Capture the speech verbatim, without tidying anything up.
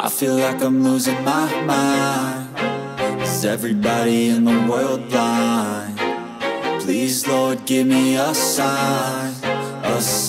I feel like I'm losing my mind. Is everybody in the world blind? Please, Lord, give me a sign, a sign.